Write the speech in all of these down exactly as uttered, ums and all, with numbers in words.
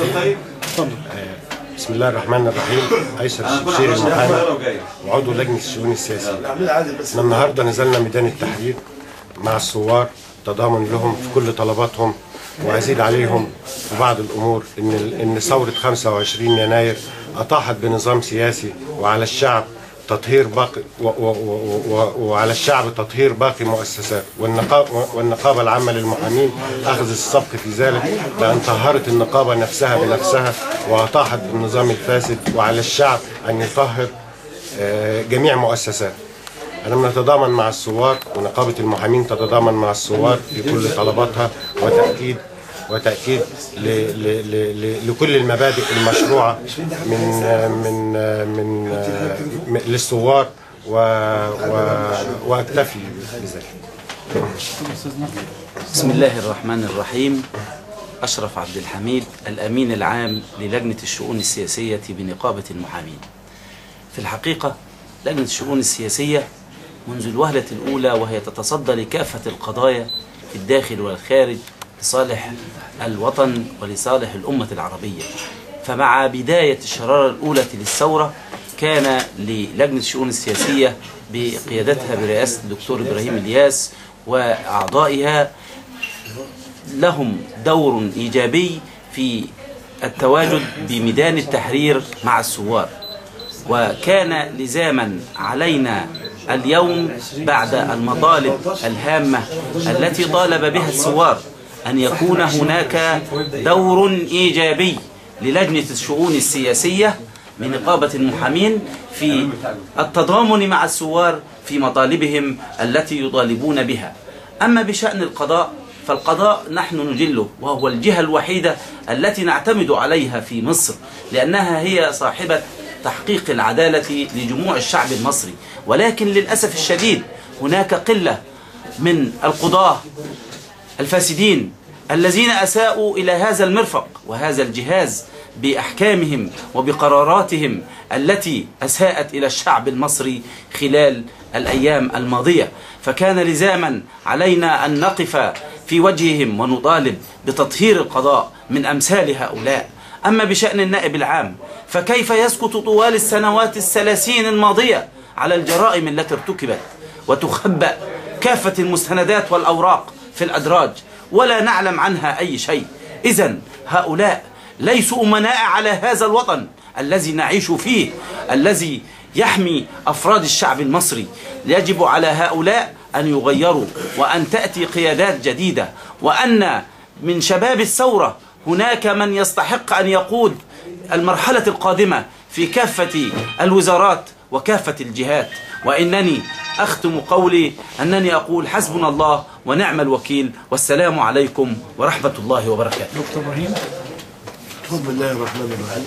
طيب بسم الله الرحمن الرحيم. ايسر الشبشيري المحامي وعضو لجنه الشؤون السياسيه. احنا النهارده نزلنا ميدان التحرير مع الثوار تضامن لهم في كل طلباتهم، وازيد عليهم في بعض الامور ان ان ثوره خمسة وعشرين يناير اطاحت بنظام سياسي، وعلى الشعب تطهير باقي و و و وعلى الشعب تطهير باقي مؤسسات، والنقابه والنقابه العامه للمحامين اخذ السبق في ذلك، لان طهرت النقابه نفسها بنفسها واطاحت بالنظام الفاسد، وعلى الشعب ان يطهر جميع مؤسسات. أنا بنتضامن مع الثوار، ونقابه المحامين تتضامن مع الثوار في كل طلباتها، وتاكيد وتأكيد ل ل ل لكل المبادئ المشروعة من من من, من للثوار، وأكتفي بذلك. بسم الله الرحمن الرحيم. أشرف عبد الحميد، الأمين العام للجنة الشؤون السياسية بنقابة المحامين. في الحقيقة لجنة الشؤون السياسية منذ الوهلة الأولى وهي تتصدى لكافة القضايا في الداخل والخارج لصالح الوطن ولصالح الأمة العربية. فمع بداية الشرارة الأولى للثورة كان للجنة الشؤون السياسية بقيادتها برئاسة الدكتور إبراهيم الياس وأعضائها لهم دور إيجابي في التواجد بميدان التحرير مع الثوار، وكان لزاما علينا اليوم بعد المطالب الهامة التي طالب بها الثوار أن يكون هناك دور إيجابي للجنة الشؤون السياسية بنقابة المحامين في التضامن مع الثوار في مطالبهم التي يطالبون بها. أما بشأن القضاء فالقضاء نحن نجله، وهو الجهة الوحيدة التي نعتمد عليها في مصر، لأنها هي صاحبة تحقيق العدالة لجموع الشعب المصري. ولكن للأسف الشديد هناك قلة من القضاة الفاسدين الذين أساءوا إلى هذا المرفق وهذا الجهاز بأحكامهم وبقراراتهم التي أساءت إلى الشعب المصري خلال الأيام الماضية. فكان لزاما علينا أن نقف في وجههم ونطالب بتطهير القضاء من أمثال هؤلاء. أما بشأن النائب العام فكيف يسكت طوال السنوات الثلاثين الماضية على الجرائم التي ارتكبت وتخبأ كافة المستندات والأوراق في الأدراج ولا نعلم عنها أي شيء؟ إذن هؤلاء ليسوا أمناء على هذا الوطن الذي نعيش فيه، الذي يحمي أفراد الشعب المصري. يجب على هؤلاء أن يغيروا، وأن تأتي قيادات جديدة، وأن من شباب الثورة هناك من يستحق أن يقود المرحلة القادمة في كافة الوزارات وكافة الجهات. وإنني أختم قولي أنني أقول حسبنا الله ونعم الوكيل، والسلام عليكم ورحمة الله وبركاته. دكتور إبراهيم. بسم الله الرحمن الرحيم.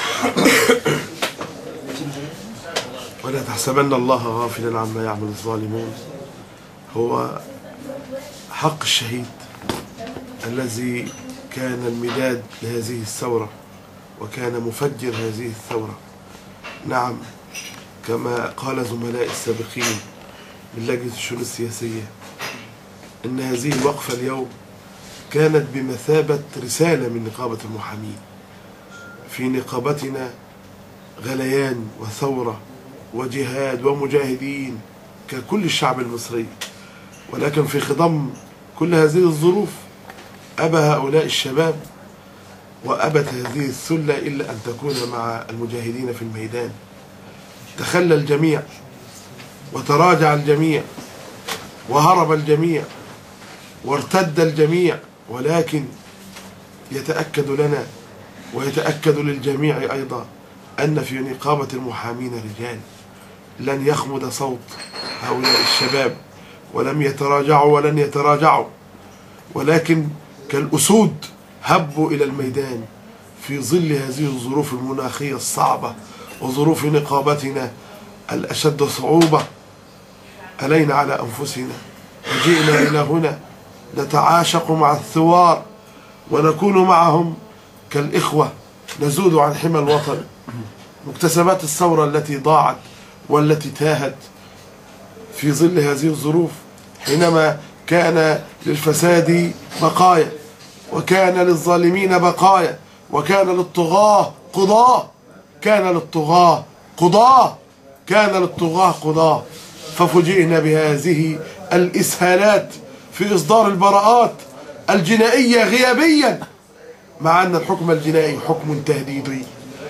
ولا تحسبن الله غافلا عما يعمل الظالمون. هو حق الشهيد الذي كان المداد لهذه الثورة وكان مفجر هذه الثورة. نعم، كما قال زملاء السابقين من لجنة الشؤون السياسية إن هذه الوقفة اليوم كانت بمثابة رسالة من نقابة المحامين. في نقابتنا غليان وثورة وجهاد ومجاهدين ككل الشعب المصري، ولكن في خضم كل هذه الظروف أبى هؤلاء الشباب وأبت هذه السلة إلا أن تكون مع المجاهدين في الميدان. تخلى الجميع وتراجع الجميع وهرب الجميع وارتد الجميع، ولكن يتأكد لنا ويتأكد للجميع أيضا أن في نقابة المحامين رجال لن يخمد صوت هؤلاء الشباب، ولم يتراجعوا ولن يتراجعوا، ولكن كالأسود هبوا إلى الميدان في ظل هذه الظروف المناخية الصعبة وظروف نقابتنا الأشد صعوبة. علينا على أنفسنا وجئنا إلى هنا نتعاشق مع الثوار ونكون معهم كالإخوة، نزود عن حمى الوطن. مكتسبات الثورة التي ضاعت والتي تاهت في ظل هذه الظروف، حينما كان للفساد بقايا وكان للظالمين بقايا وكان للطغاة قضاة، كان للطغاة قضاة، كان للطغاة قضاة. ففوجئنا بهذه الإسهالات في إصدار البراءات الجنائية غيابيا، مع أن الحكم الجنائي حكم تهديدي،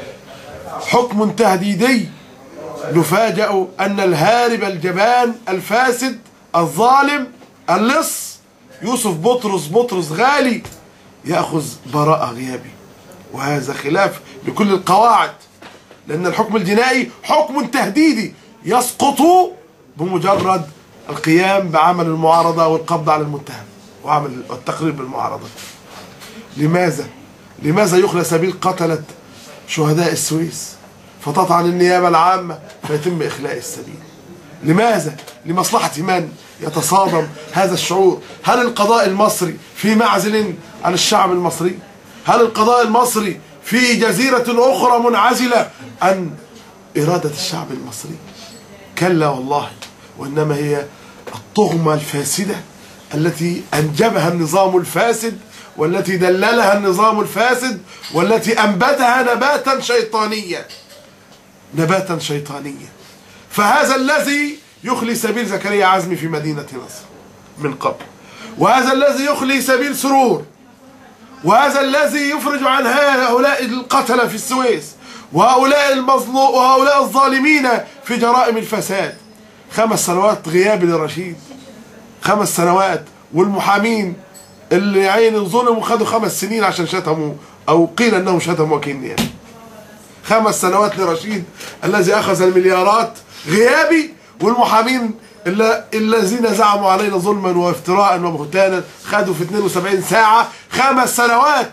حكم تهديدي. نفاجأ أن الهارب الجبان الفاسد الظالم اللص يوسف بطرس بطرس غالي يأخذ براءة غيابي، وهذا خلاف لكل القواعد، لأن الحكم الجنائي حكم تهديدي يسقط بمجرد القيام بعمل المعارضة والقبض على المتهم وعمل التقرير بالمعارضة. لماذا؟ لماذا يخلى سبيل قتلة شهداء السويس فتطعن النيابة العامة فيتم إخلاء السبيل؟ لماذا؟ لمصلحة من يتصادم هذا الشعور؟ هل القضاء المصري في معزل عن الشعب المصري؟ هل القضاء المصري في جزيرة أخرى منعزلة عن إرادة الشعب المصري؟ كلا والله، وإنما هي الطغمة الفاسدة التي أنجبها النظام الفاسد، والتي دللها النظام الفاسد، والتي أنبتها نباتا شيطانيا، نباتا شيطانيا. فهذا الذي يخلي سبيل زكريا عزمي في مدينة نصر من قبل، وهذا الذي يخلي سبيل سرور، وهذا الذي يفرج عن هؤلاء القتلة في السويس، وهؤلاء المظلوم وهؤلاء الظالمين في جرائم الفساد. خمس سنوات غياب لرشيد، خمس سنوات، والمحامين اللي عين ظلموا خدوا خمس سنين عشان شتموا أو قيل أنهم شتموا وكيل نيابي. خمس سنوات لرشيد الذي أخذ المليارات غيابي، والمحامين الذين زعموا علينا ظلما وافتراء وبهتانا خدوا في اثنين وسبعين ساعة خمس سنوات،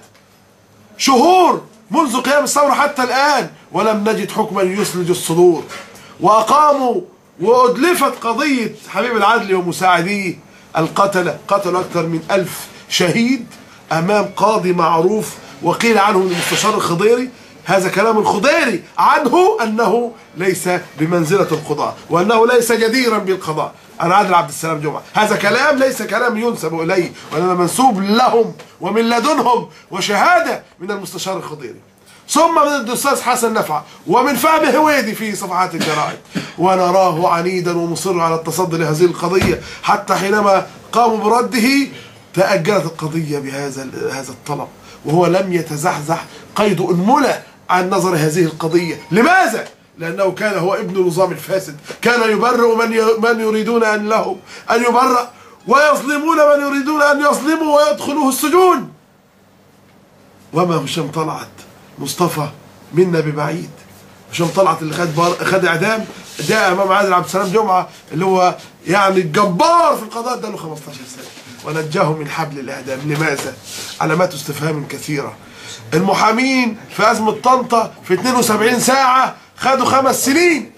شهور منذ قيام الثورة حتى الآن، ولم نجد حكما يثلج الصدور. وأقاموا وأدلفت قضية حبيب العدلي ومساعديه القتلة، قتلوا أكثر من ألف شهيد أمام قاضي معروف، وقيل عنه المستشار الخضيري، هذا كلام الخضيري عنه أنه ليس بمنزلة القضاء، وأنه ليس جديرا بالقضاء، عن عادل عبد السلام جمعة. هذا كلام ليس كلام ينسب إليه، وإنما منسوب لهم ومن لدنهم، وشهادة من المستشار الخضيري، ثم من الأستاذ حسن نفعة، ومن فهمي هويدي في صفحات الجرائد. ونراه عنيدا ومصر على التصدي لهذه القضية، حتى حينما قاموا برده تأجلت القضية بهذا هذا الطلب، وهو لم يتزحزح قيد أنملة عن نظر هذه القضية. لماذا؟ لأنه كان هو ابن النظام الفاسد، كان يبرئ من من يريدون أن له أن يبرأ، ويظلمون من يريدون أن يظلموا ويدخلوه السجون. وما هشام طلعت مصطفى منا ببعيد، هشام طلعت اللي خد بار... خد اعدام، جاء امام عادل عبد السلام جمعه اللي هو يعني الجبار في القضاء، اداله خمستاشر سنة ونجاه من حبل الاعدام. لماذا؟ علامات استفهام كثيره. المحامين في ازمه طنطا في اثنين وسبعين ساعة خدوا خمس سنين،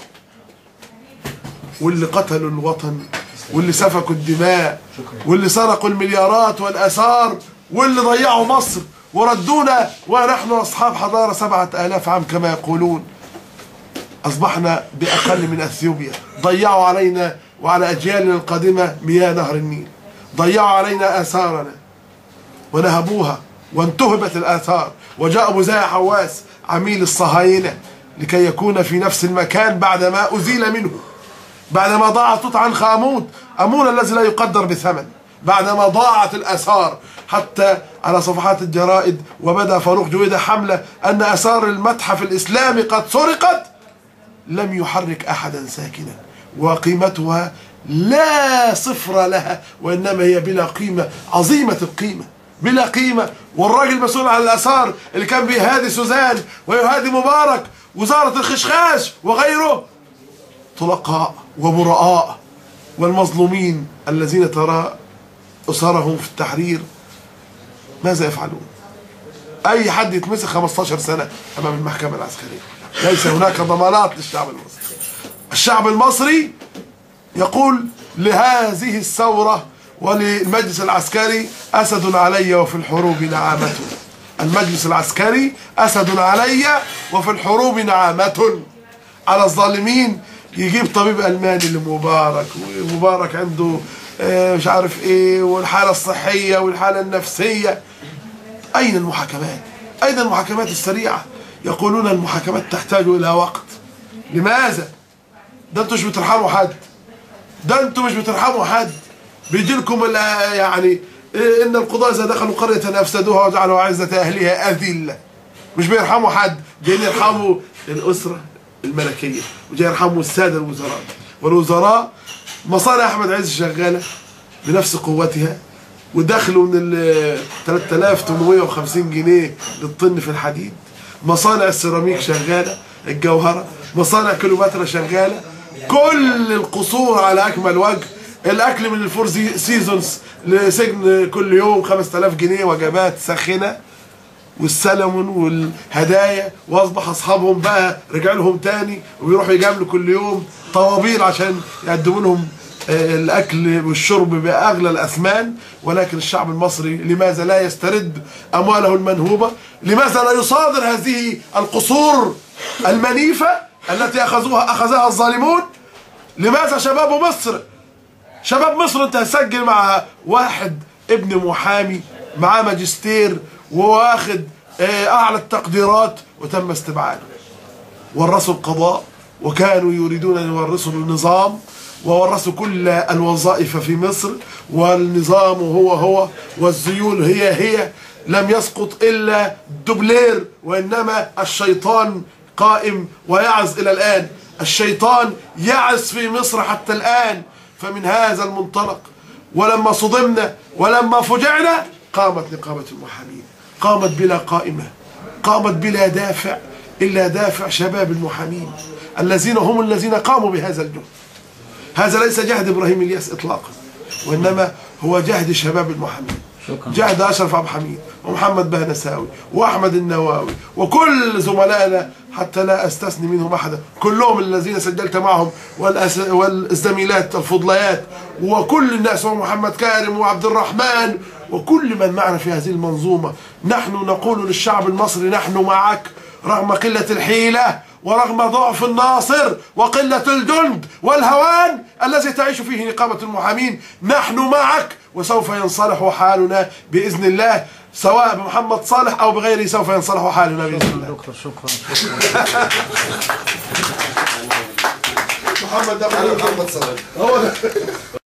واللي قتلوا الوطن، واللي سفكوا الدماء، واللي سرقوا المليارات والاثار، واللي ضيعوا مصر وردونا ونحن أصحاب حضارة سبعة آلاف عام كما يقولون، أصبحنا بأقل من أثيوبيا. ضيعوا علينا وعلى أجيالنا القادمة مياه نهر النيل، ضيعوا علينا آثارنا ونهبوها وانتهبت الآثار، وجاء أبو زايا حواس عميل الصهاينة لكي يكون في نفس المكان بعدما أزيل منه، بعدما ضاع توت عنخ آمون آمون الذي لا يقدر بثمن، بعدما ضاعت الآثار حتى على صفحات الجرائد. وبدأ فاروق جويدة حملة أن آثار المتحف الإسلامي قد سرقت، لم يحرك أحدا ساكنا، وقيمتها لا صفر لها، وإنما هي بلا قيمة، عظيمة القيمة بلا قيمة. والراجل المسؤول عن الآثار اللي كان بيهادي سوزان ويهادي مبارك، وزارة الخشخاش وغيره، طلقاء وبراء، والمظلومين الذين ترى أسرهم في التحرير ماذا يفعلون؟ أي حد يتمسك خمستاشر سنة أمام المحكمة العسكرية، ليس هناك ضمانات للشعب المصري. الشعب المصري يقول لهذه الثورة وللمجلس العسكري: أسد علي وفي الحروب نعامة. المجلس العسكري أسد علي وفي الحروب نعامة. على الظالمين يجيب طبيب ألماني لمبارك، ومبارك عنده مش عارف ايه، والحالة الصحية والحالة النفسية. أين المحاكمات؟ أين المحاكمات السريعة؟ يقولون المحاكمات تحتاج إلى وقت. لماذا؟ ده انتوا مش بترحموا حد، ده انتوا مش بترحموا حد. بيجي لكم يعني إن القضاة إذا دخلوا قرية أفسدوها وجعلوا أعزة أهلها أذلة. مش بيرحموا حد، جايين يرحموا الأسرة الملكية وجاي يرحموا السادة الوزراء. والوزراء مصانع أحمد عز شغالة بنفس قوتها، ودخلوا من ال ثلاثة آلاف وثمانمائة وخمسين جنيه للطن في الحديد. مصانع السيراميك شغالة، الجوهرة، مصانع كليوباترا شغالة، كل القصور على أكمل وجه. الأكل من الفور سيزونز لسجن كل يوم خمسة آلاف جنيه، وجبات ساخنة والسلمون والهدايا، واصبح اصحابهم بقى رجع لهم تاني وبيروحوا يجاملوا كل يوم طوابير عشان يقدموا لهم الاكل والشرب باغلى الاثمان. ولكن الشعب المصري لماذا لا يسترد امواله المنهوبه؟ لماذا لا يصادر هذه القصور المنيفه التي اخذوها اخذها الظالمون؟ لماذا شباب مصر شباب مصر انت هتسجل مع واحد ابن محامي معاه ماجستير وواخد اعلى التقديرات وتم استبعاده؟ ورثوا القضاء وكانوا يريدون ان يورثوا النظام، وورثوا كل الوظائف في مصر، والنظام هو هو والذيول هي هي. لم يسقط الا دوبلير، وانما الشيطان قائم ويعز الى الان. الشيطان يعز في مصر حتى الان. فمن هذا المنطلق ولما صدمنا ولما فجعنا قامت نقابة المحامين، قامت بلا قائمة، قامت بلا دافع إلا دافع شباب المحامين الذين هم الذين قاموا بهذا الجهد. هذا ليس جهد إبراهيم الياس إطلاقا، وإنما هو جهد شباب المحامين، جهد أشرف عبد الحميد ومحمد بهنساوي وأحمد النواوي وكل زملائنا حتى لا أستثني منهم أحدا، كلهم الذين سجلت معهم، والزميلات الفضليات وكل الناس، ومحمد كارم وعبد الرحمن وكل من معنا في هذه المنظومة. نحن نقول للشعب المصري نحن معك رغم قلة الحيلة ورغم ضعف الناصر وقلة الجند والهوان الذي تعيش فيه نقابة المحامين. نحن معك وسوف ينصلح حالنا بإذن الله، سواء بمحمد صالح أو بغيره سوف ينصلح حالنا بإذن الله. دكتور شكرا. محمد ده محمد صالح هو ده.